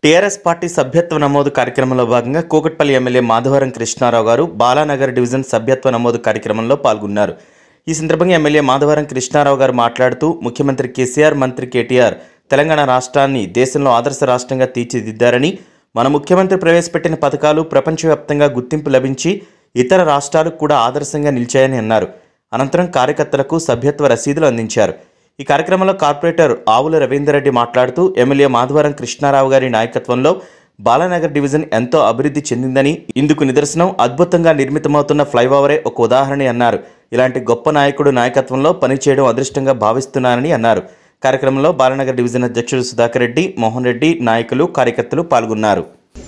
TRS party సభ్యత్వ నమోదు కార్యక్రమంలో భాగంగా కూకట్పల్లి ఎమ్మెల్యే మాధవరం కృష్ణారావు గారు బాలానగర్ డివిజన్ సభ్యత్వ నమోదు కార్యక్రమంలో పాల్గొన్నారు. ఈ సందర్భంగా ఎమ్మెల్యే మాధవరం కృష్ణారావు గారు మాట్లాడుతూ ముఖ్యమంత్రి కేసీఆర్, మంత్రి కేటీఆర్ తెలంగాణ రాష్ట్రాన్ని దేశంలో ఆదర్శ రాష్ట్రంగా తీర్చిదిద్దారని, మన ముఖ్యమంత్రి ప్రవేశపెట్టిన పథకాలు ప్రపంచవ్యాప్తంగా గుర్తింపు లభించి ఇతర రాష్ట్రాలకు కూడా ఆదర్శంగా నిలిచాయని అన్నారు. అనంతరం కార్యకర్తలకు సభ్యత్వ రసీదులు అందించారు. ఈ కార్యక్రమంలో కార్పొరేటర్ ఆవుల రవీందర్ రెడ్డి మాట్లాడుతూ ఎమ్మెల్యే మాధవరం కృష్ణారావు గారి నాయకత్వంలో బాలానగర్ డివిజన్ ఎంతో అభివృద్ధి చెందిందని, ఇందుకు నిదర్శనం అద్భుతంగా నిర్మితమవుతున్న ఫ్లైఓవరే ఒక ఉదాహరణ అన్నారు. ఇలాంటి గొప్ప నాయకుడు నాయకత్వంలో పనిచేయడం అదృష్టంగా భావిస్తున్నానని అన్నారు. కార్యక్రమంలో బాలానగర్ డివిజన్ అధ్యక్షుడు సుధాకర్ రెడ్డి, మోహన్ రెడ్డి, నాయకులు, కార్యకర్తలు పాల్గొన్నారు.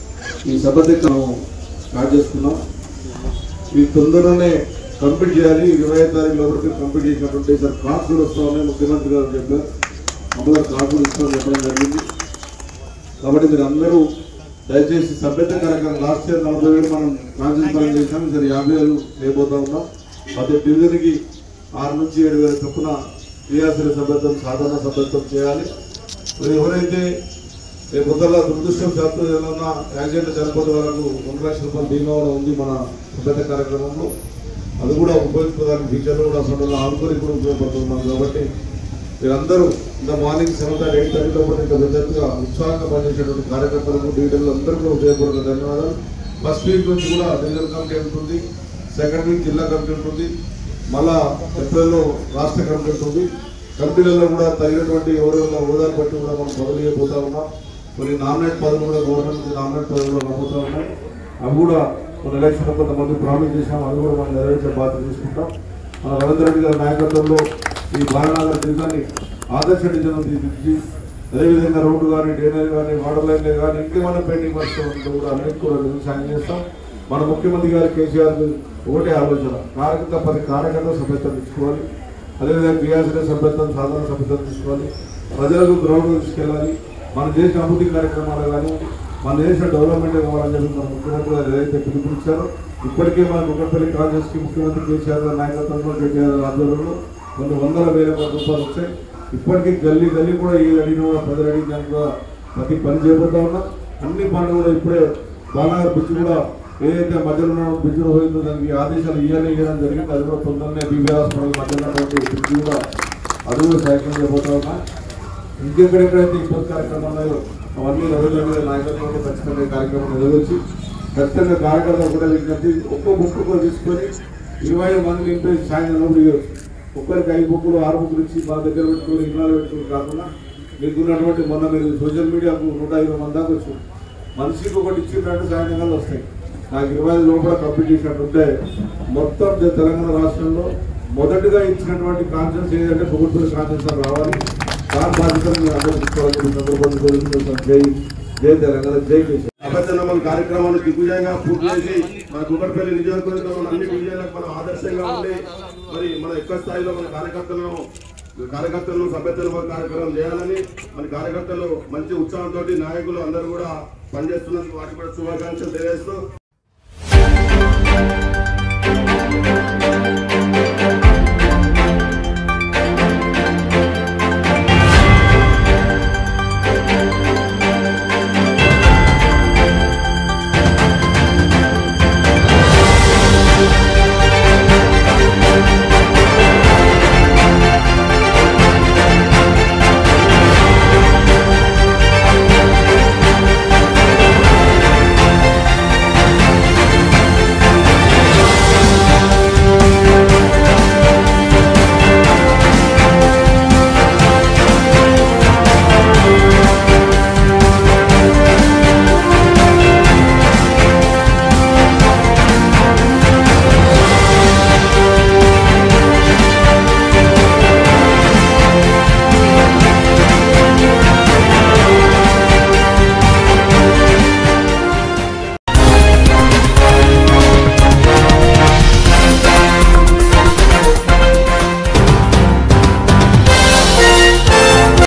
కంప్లీట్ చేయాలి. 25 తారీఖులో వరకు కంప్లీట్ చేసినటువంటి సార్ కార్డ్స్ కూడా వస్తామని ముఖ్యమంత్రి గారు చెప్పారు. అమ్మగారు కార్డు కూడా ఇస్తామని చెప్పడం జరిగింది. కాబట్టి మీరు అందరూ దయచేసి సభ్యత కార్యక్రమం లాస్ట్ ఇయర్ 40,000 మనం ట్రాన్స్ఫర్ చేసాం. సార్ 50,000 చేయబోతా ఉన్నాం. ప్రతి డివిజన్కి 6 నుంచి 7,000 చొప్పున క్రియాశీల సభ్యత్వం, సాధారణ సభ్యత్వం చేయాలి. ఎవరైతే కొత్తగా దురదృష్టవశాత్తు ఏదైనా యాక్సిడెంట్ చనిపోతే వాళ్ళకు 1 లక్ష రూపాయల బీమా కూడా ఉంది మన సభ్యత కార్యక్రమంలో. అది కూడా ఉపయోగించుకోవడానికి ఫ్యూచర్లో కూడా అసలు ఆనుకొని కూడా ఉపయోగపడుతున్నాం. కాబట్టి మీరందరూ ఇంత మార్నింగ్ 7:30, 8:30 కూడా ఇంకా పెద్దగా ఉత్సాహంగా పనిచేసేటువంటి కార్యకర్తలకు, డీటెయిల్ అందరూ కూడా ఉపయోగపడుతున్న ధన్యవాదాలు. ఫస్ట్ వీక్ నుంచి కూడా డివిజన్ కమిటీ ఉంటుంది, సెకండ్ వీక్ జిల్లా కమిటీ ఉంటుంది, మళ్ళా ఏప్రిల్లో రాష్ట్ర కమిటీ ఉంటుంది. కమిటీలలో కూడా తగినటువంటి ఎవరెవరి హోదాలు బట్టి కూడా మనం పదవులు చేయబోతా ఉన్నాం. కొన్ని నామినేట్ పదవులు కూడా గవర్నమెంట్ నామినేట్ పదవులు కూడా రాబోతా ఉన్నాయి. అవి కూడా మన ఎలక్షన్ కొంతమంది ప్రామిస్ చేసాం, అది కూడా మనం నెరవేర్చే బాధ్యత తీసుకుంటాం. మన రవీంద్ర రెడ్డి గారి నాయకత్వంలో ఈ బాలానగర్ డివిజన్ని ఆదర్శ డివిజన్ తీర్చి, అదేవిధంగా రోడ్డు కానీ, డ్రైనేజ్ కానీ, వాటర్ లైన్లే కానీ, ఇంకేమైనా పెయింటింగ్ వర్క్స్ ఉంటే కూడా అన్నింటి కూడా సాయం చేస్తాం. మన ముఖ్యమంత్రి గారు కేసీఆర్ ఒకటే ఆలోచన, కార్యకర్త సభ్యత్వం తీసుకోవాలి, అదేవిధంగా క్రియాశీల సభ్యత్వం, సాధారణ సభ్యత్వం తీసుకోవాలి, ప్రజలకు గ్రౌండ్ తీసుకెళ్ళాలి. మన దేశ అభివృద్ధి కార్యక్రమాలు కానీ, మన దేశ డెవలప్మెంట్ కావాలని చెప్పి మన ముఖ్యమంత్రి గారు ఏదైతే పిలుపునిచ్చారో, ఇప్పటికే మన కుక్కపల్లి కాంగ్రెస్కి ముఖ్యమంత్రి కేసీఆర్ గారి నాయకత్వంలో, కేటీఆర్ ఆధ్వర్యంలో కొన్ని 100,000 కోట్ల రూపాయలు వచ్చాయి. ఇప్పటికీ గల్లీ కూడా ఈ అడిగిన కూడా ప్రజలు అడిగిన దానికి కూడా ప్రతి పని చేయబోతా ఉన్నాం. అన్ని పనులు కూడా ఇప్పుడే బాలానగర్ బ్రిడ్జ్ కూడా ఏదైతే మధ్యలో ఉన్న బ్రిడ్జ్ పోయిందో దానికి ఆదేశాలు ఇవ్వడం జరిగింది. అది కూడా తొందరనే బీబీ హాస్పిటల్ మధ్య ఉన్నటువంటి బ్రిడ్జ్ కూడా అది కూడా సాయకం చేయబోతా ఉన్నా. ఇంకెక్కడెక్కడైతే ఇబ్బంది కార్యక్రమాలు ఉన్నాయో అవన్నీ రవీంద్ర నాయకత్వంలో ఖచ్చితంగా కార్యక్రమం నెరవేర్చి, ఖచ్చితంగా కార్యకర్తలు కూడా విజ్ఞప్తి, ఒక్కో బుక్ కూడా తీసుకొని 25 మంది నింపే సాయంత్రం కూడా ఒక్కరికి 5 బుక్కులు 6 బుక్కులు ఇచ్చి మా దగ్గర పెట్టుకుని ఇన్నాళ్ళు పెట్టుకుని కాకుండా మీకున్నటువంటి మొన్న మీరు సోషల్ మీడియాకు 150 మంది దాకా వచ్చి మనిషికి ఒకటి ఇచ్చినట్టు సాయంత్రాలు వస్తాయి. నాకు 25 లోపల కంప్లీట్ చేసినట్టుంటే మొత్తం తెలంగాణ రాష్ట్రంలో మొదటిగా ఇచ్చినటువంటి కాన్ఫరెన్స్ ఏదంటే ప్రభుత్వ కాన్ఫరెన్స్ రావాలి. దాని బాధ్యతలు మీరు అందరూ తీసుకోవాలని జై తెలంగాణ, జై కేసీఆర్. అభ్యర్థనమల కార్యక్రమాన్ని దిగ్విజయంగా పూర్తి చేసి మన కూకట్పల్లి నియోజకవర్గంలో అన్ని డివిజన్లకు మనం ఆదర్శంగా ఉండి మరి మన ఎక్కువ స్థాయిలో మన కార్యకర్తలను సభ్యత్వ కార్యక్రమం చేయాలని, మన కార్యకర్తలు మంచి ఉత్సాహంతో నాయకులు అందరూ కూడా పనిచేస్తున్నందుకు వాటికి కూడా శుభాకాంక్షలు తెలియజేస్తూ